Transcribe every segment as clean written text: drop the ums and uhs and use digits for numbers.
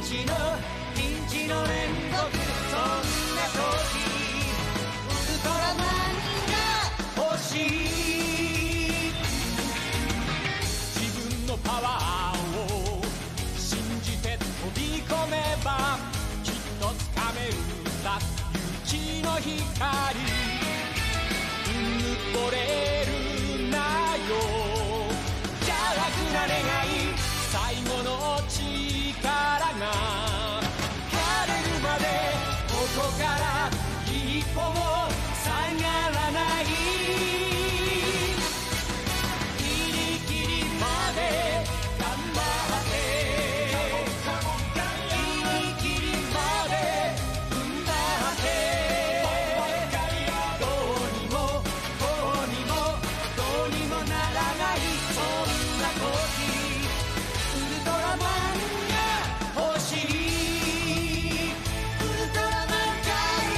ちのピンチの連続、そんな時ウルトラマンが欲しい。自分のパワーを信じて飛び込めばきっとつかめるんだ勇気の光。ぬぼれるなよ邪悪な願い、最後の力が枯れるまでここから一歩も下がらない。ギリギリまで頑張ってギリギリまで踏ん張ってどうにもこうにもどうにもならない。そんな時ウルトラマンが欲しい。ウルトラマンガ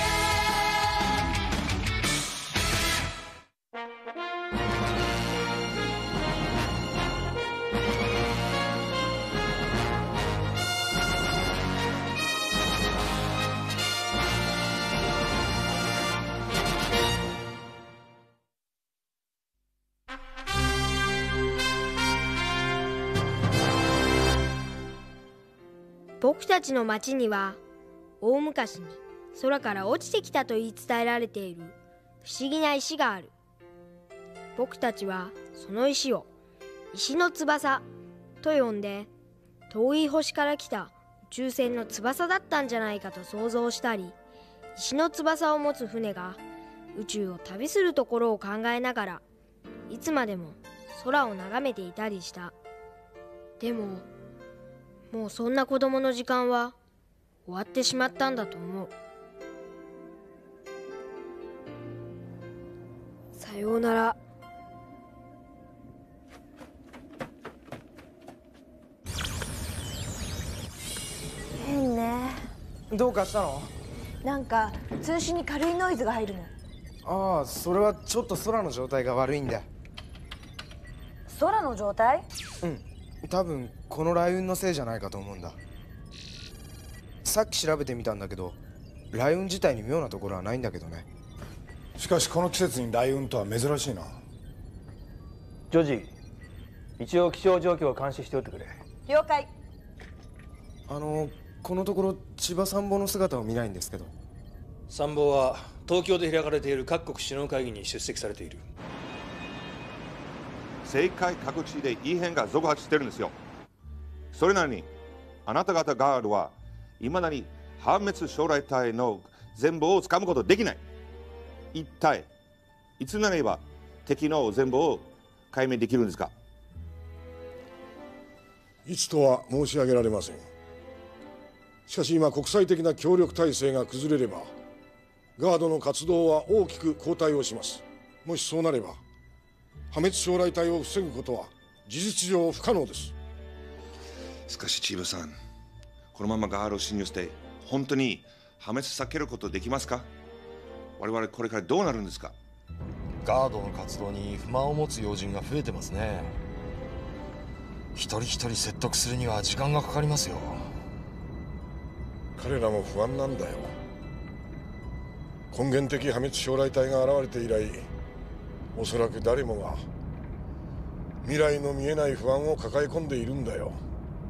僕たちの町には大昔に空から落ちてきたと言い伝えられている不思議な石がある。僕たちはその石を石の翼と呼んで、遠い星から来た宇宙船の翼だったんじゃないかと想像したり、石の翼を持つ船が宇宙を旅するところを考えながらいつまでも空を眺めていたりした。でももうそんな子供の時間は終わってしまったんだと思う。さようなら。 変ね。 どうかしたの？ なんか通信に軽いノイズが入るの。 ああ、それはちょっと空の状態が悪いんだ。 空の状態？ うん、多分この雷雲のせいじゃないかと思うんだ。さっき調べてみたんだけど、雷雲自体に妙なところはないんだけどね。 しかしこの季節に雷雲とは珍しいな。 ジョージ、一応気象状況を監視しておいてくれ。 了解。 このところ千葉参謀の姿を見ないんですけど。 参謀は東京で開かれている各国首脳会議に出席されている。 世界各地で異変が続発してるんですよ。それなのにあなた方ガードはいまだに破滅将来体の全貌をつかむことできない。一体いつになれば敵の全貌を解明できるんですか？ いつとは申し上げられません。しかし今国際的な協力体制が崩れればガードの活動は大きく後退をします。もしそうなれば破滅将来体を防ぐことは事実上不可能です。 しかしチーブさん、このままガードを侵入して本当に破滅避けることできますか？我々これからどうなるんですか？ ガードの活動に不満を持つ要人が増えてますね。一人一人説得するには時間がかかりますよ。 彼らも不安なんだよ。根源的破滅将来体が現れて以来、おそらく誰もが未来の見えない不安を抱え込んでいるんだよ。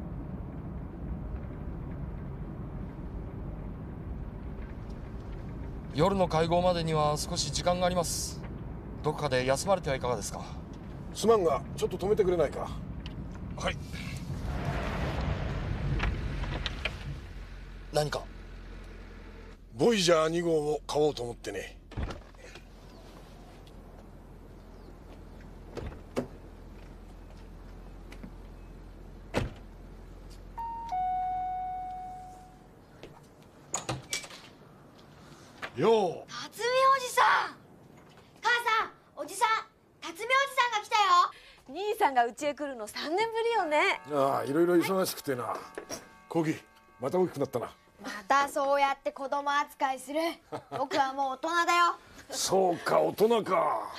夜の会合までには少し時間があります。どこかで休まれてはいかがですか？ すまんがちょっと止めてくれないか。 はい。何か？ ボイジャー2号を買おうと思ってね。よう。 辰巳おじさん。母さん、おじさん、辰巳おじさんが来たよ。兄さんが家へ来るの3年ぶりよね。 ああ、いろいろ忙しくてな。コギ、また大きくなったな。 またそうやって子供扱いする。僕はもう大人だよ。 そうか、大人か。はい、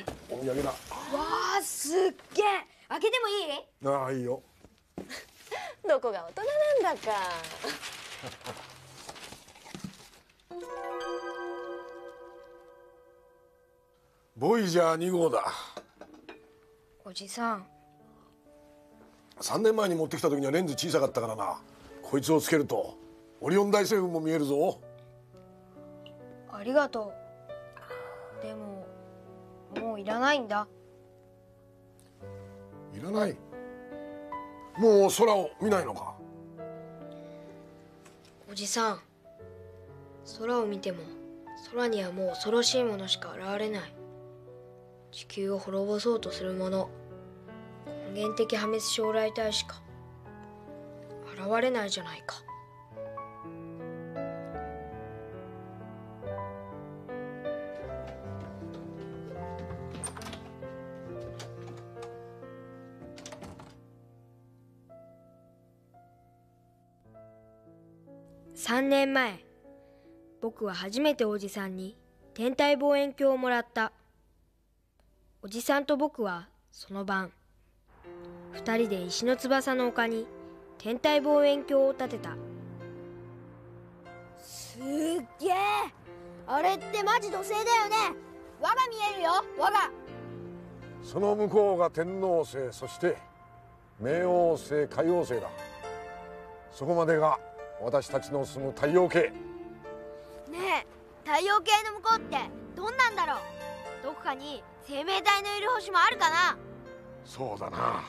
お土産だ。 わあ、すっげえ。開けてもいい？ ああ、いいよ。 どこが大人なんだか。 ボイジャー2号だ。 おじさん、 3年前に持ってきた時にはレンズ小さかったからな。こいつをつけるとオリオン大星雲も見えるぞ。 ありがとう。でももういらないんだ。 いらない？もう空を見ないのか？ おじさん、空を見ても空にはもう恐ろしいものしか現れない。地球を滅ぼそうとするもの、根源的破滅将来体しか現れないじゃないか。3年前、僕は初めておじさんに天体望遠鏡をもらった。おじさんと僕はその晩、2人で石の翼の丘に天体望遠鏡を立てた。 すっげえ、あれってマジ土星だよね。輪が見えるよ、輪が。 その向こうが天王星、そして冥王星、海王星だ。そこまでが私たちの住む太陽系。 ねえ、太陽系の向こうってどんなんだろう。どこかに生命体のいる星もあるかな。 そうだな。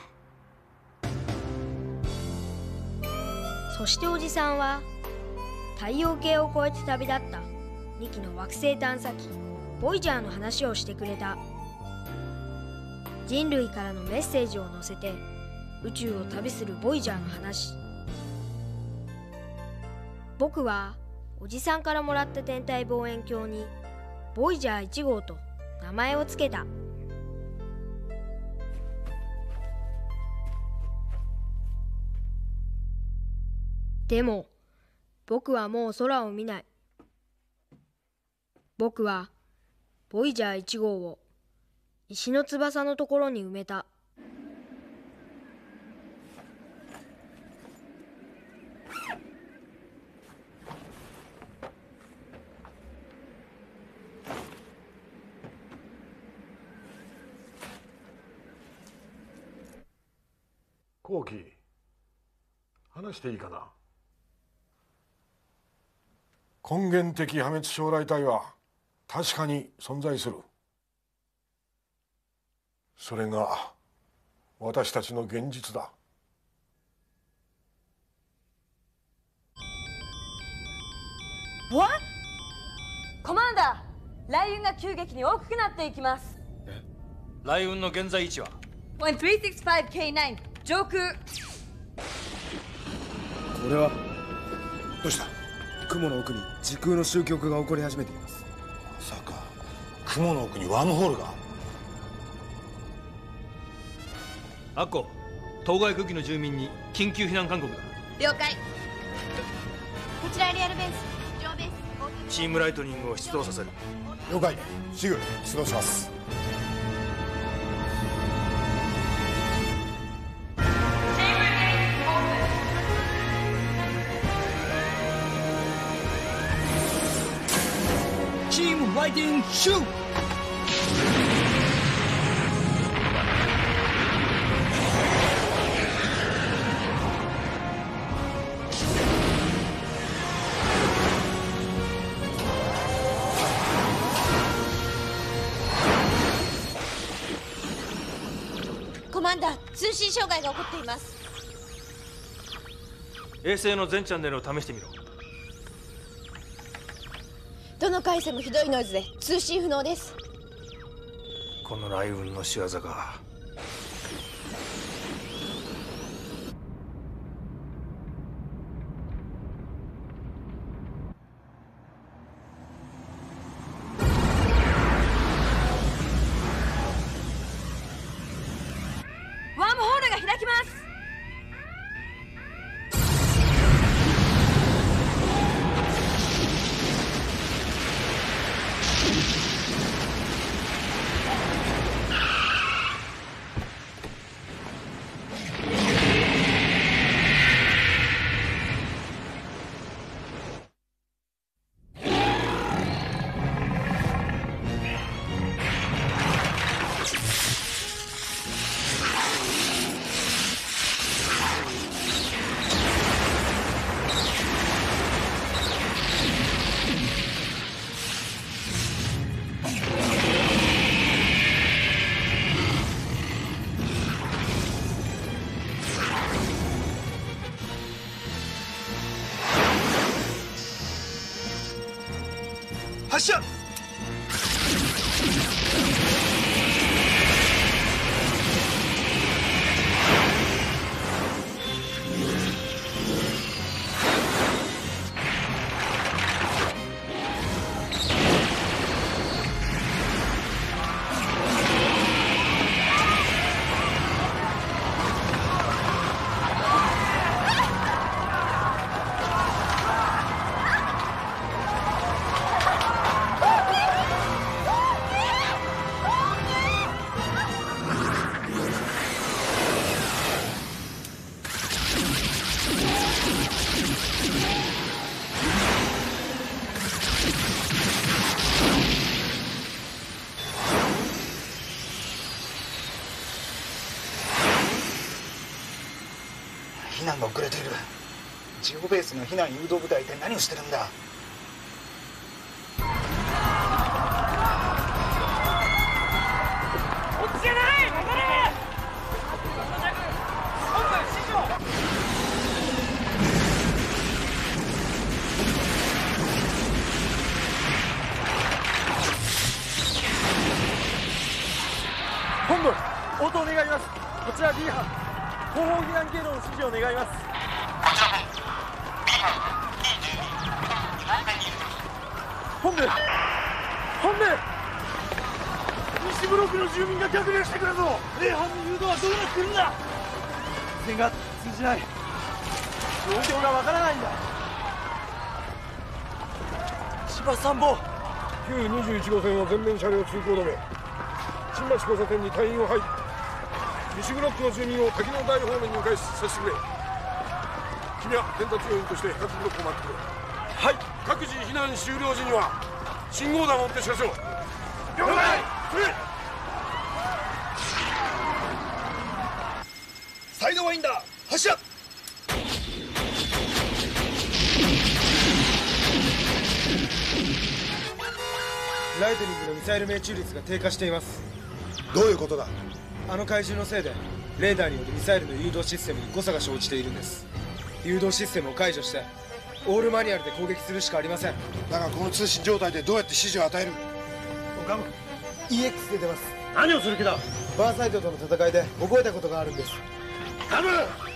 そしておじさんは太陽系を越えて旅立った2機の惑星探査機ボイジャーの話をしてくれた。人類からのメッセージを載せて宇宙を旅するボイジャーの話。僕はおじさんからもらった天体望遠鏡にボイジャー1号と名前をつけた。でも僕はもう空を見ない。僕はボイジャー1号を石の翼のところに埋めた。 コウキ、話していいかな。根源的破滅将来体は確かに存在する。それが私たちの現実だ。 What？ コマンダー、雷雲が急激に大きくなっていきます。 雷雲の現在位置は 1365K9 上空。 これはどうした？雲の奥に時空の周期が起こり始めています。 まさか雲の奥にワームホールが。 アッコ、当該区域の住民に緊急避難勧告だ。 了解。こちらエリアルベース上ベース。 チームライトニングを出動させる。 了解。すぐ出動します。 チームライティングシュート。 コマンダー、通信障害が起こっています。 衛星の全チャンネルを試してみろ。 どの回線もひどいノイズで通信不能です。 この雷雲の仕業か。 ワームホールが開きます。 発射。 避難が遅れている。ジオベースの避難誘導部隊って何をしてるんだ。 こっちじゃない。戻れ。本部師匠。 本部応答願います。こちら B 班後方避難経路の指示を願います。本部西ブロックの住民が逆流してくるぞ。A 班の誘導はどうなってるんだ。無線が通じない。状況がわからないんだ。千葉参謀。 旧21号線を全面車両通行止め。新町交差点に隊員を配備。西ブロックの住民を滝の台方面に迂回させてくれ。君は伝達要員として各ブロックを待ってくれ。はい。各自避難終了時には信号弾を追って知らせろ。了解。 サイドワインダー発射。 ライトニングのミサイル命中率が低下しています。 どういうことだ。 あの怪獣のせいでレーダーによるミサイルの誘導システムに誤差が生じているんです。誘導システムを解除してオールマニュアルで攻撃するしかありません。 だがこの通信状態でどうやって指示を与える。 岡村 EX 出てます。 何をする気だ。 バーサイドとの戦いで覚えたことがあるんです。 頼む。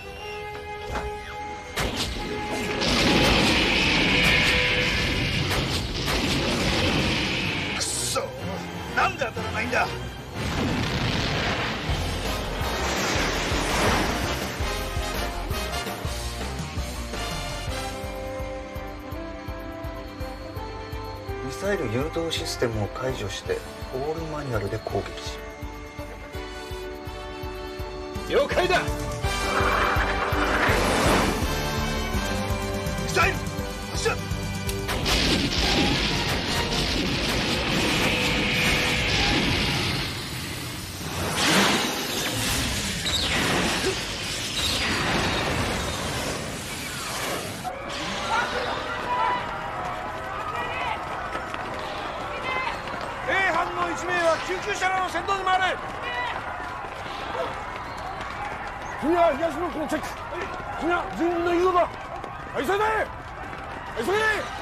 くそ、なんで当たらないんだ。ミサイル誘導システムを解除してオールマニュアルで攻撃し。 了解だ。ミサイル発射。 A 班の1名は救急車両の先頭に回れ。君は東ブロックのチェック。君は住民の誘導だ。急いで急げ。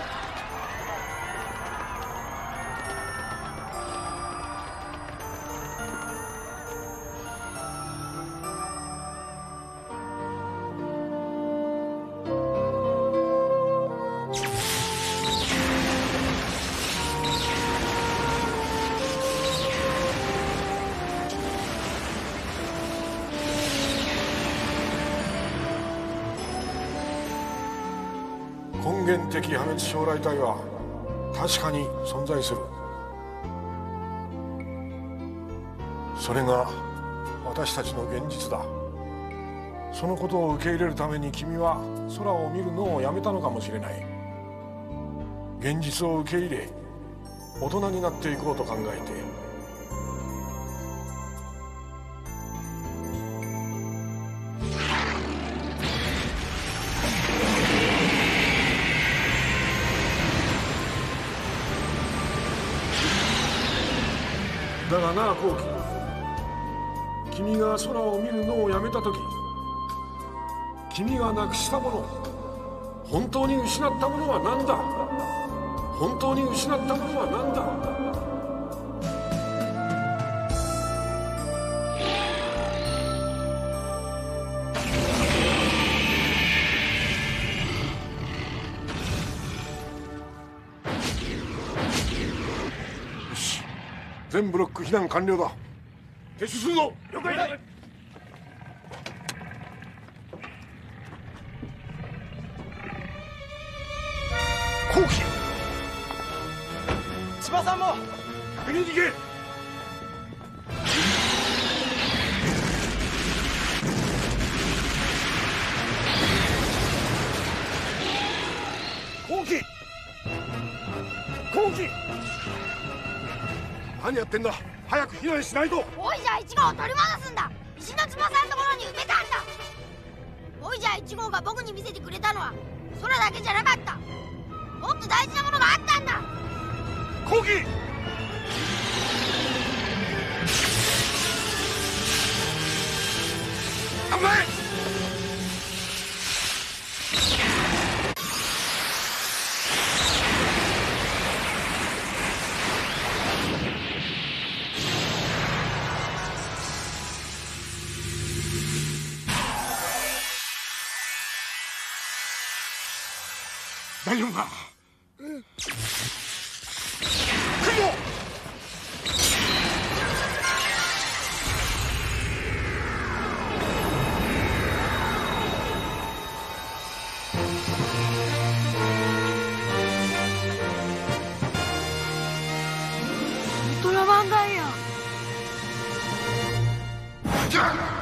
根源的破滅将来体は確かに存在する。それが私たちの現実だ。そのことを受け入れるために君は空を見るのをやめたのかもしれない。現実を受け入れ大人になっていこうと考えて。だがな、コウキ、君が空を見るのをやめた時、君がなくしたもの、本当に失ったものは何だ。 本当に失ったものは何だ。よし、全ブロック避難完了だ。撤収するぞ。了解だ。後期、 千葉さんも先に逃げ。後期、後期、何やってんだ。早く避難しないと。 ボイジャー1号を取り戻すんだ。石の翼のところに埋めたんだ。ボイジャー1号が僕に見せてくれたのは空だけじゃなかった。もっと大事なものがあったんだ。 後期、頑張れ。大丈夫か。うん。 ウルトラマンガイア。 じゃあ。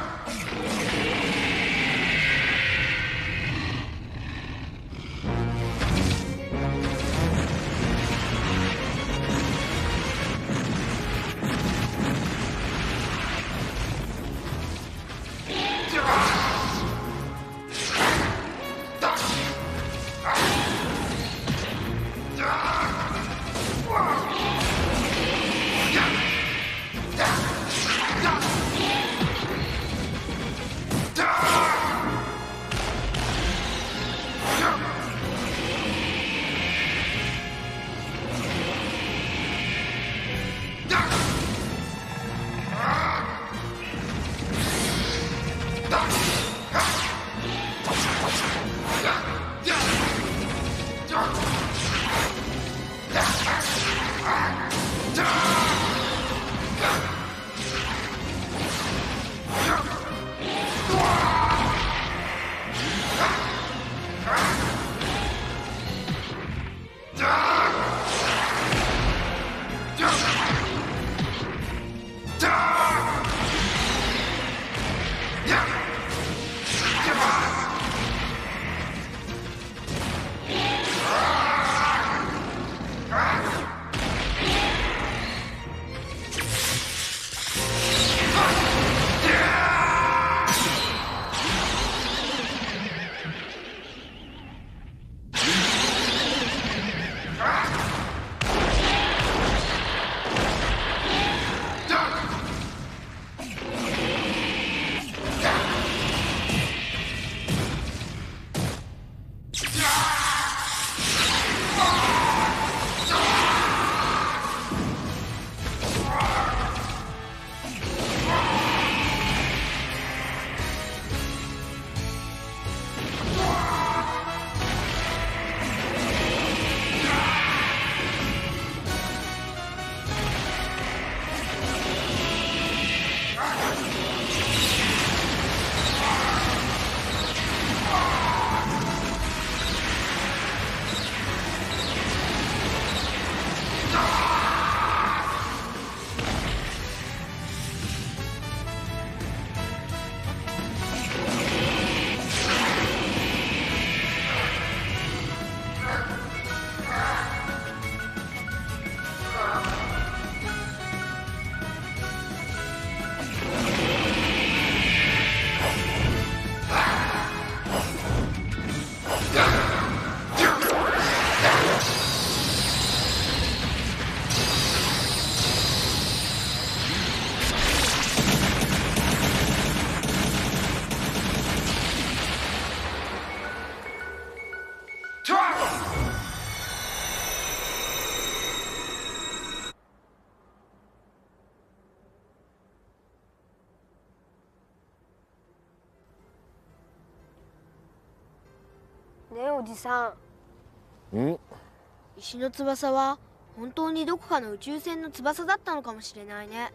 ねえおじさん、 ん？ 石の翼は本当にどこかの宇宙船の翼だったのかもしれないね。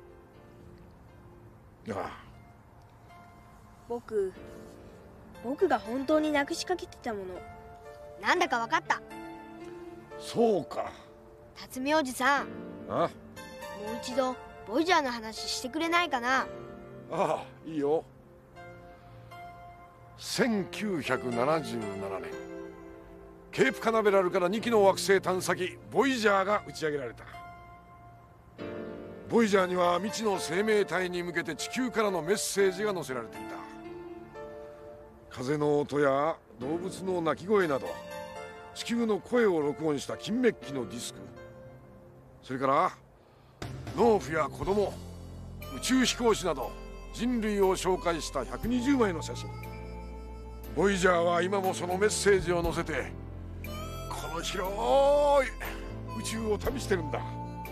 ああ。 僕が本当になくしかけてたもの、なんだかわかった。 そうか。 辰巳おじさん、 あ？ もう一度ボイジャーの話してくれないかな。 ああ、いいよ。1977年、ケープカナベラルから2機の惑星探査機ボイジャーが打ち上げられた。ボイジャーには未知の生命体に向けて地球からのメッセージが載せられていた。風の音や動物の鳴き声など地球の声を録音した金メッキのディスク、それから農夫や子供、宇宙飛行士など人類を紹介した120枚の写真。ボイジャーは今もそのメッセージを載せてこの広い宇宙を旅してるんだ。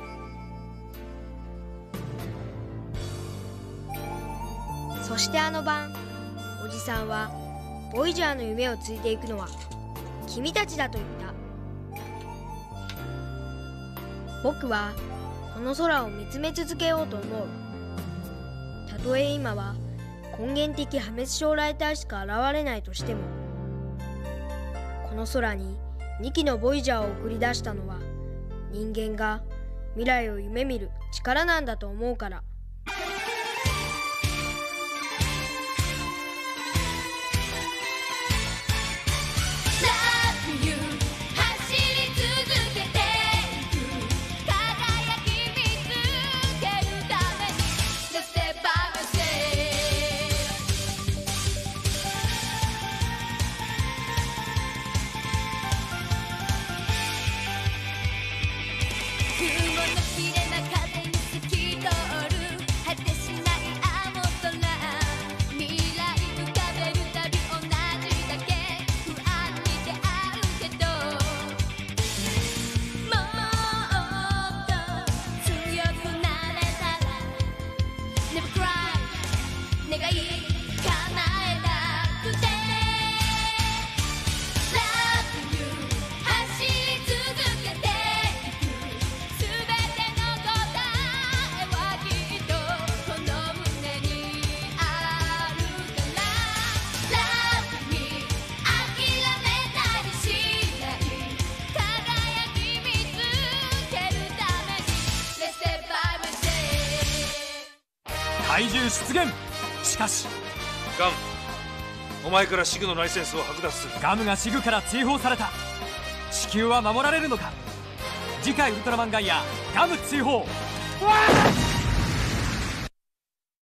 そしてあの晩、おじさんはボイジャーの夢をついていくのは君たちだと言った。僕はこの空を見つめ続けようと思う。たとえ今は根源的破滅将来体しか現れないとしても、この空に2機のボイジャーを送り出したのは人間が未来を夢見る力なんだと思うから。 怪獣出現。しかしガム、お前からシグのライセンスを剥奪する。 ガムがシグから追放された。地球は守られるのか。次回ウルトラマンガイアガム追放。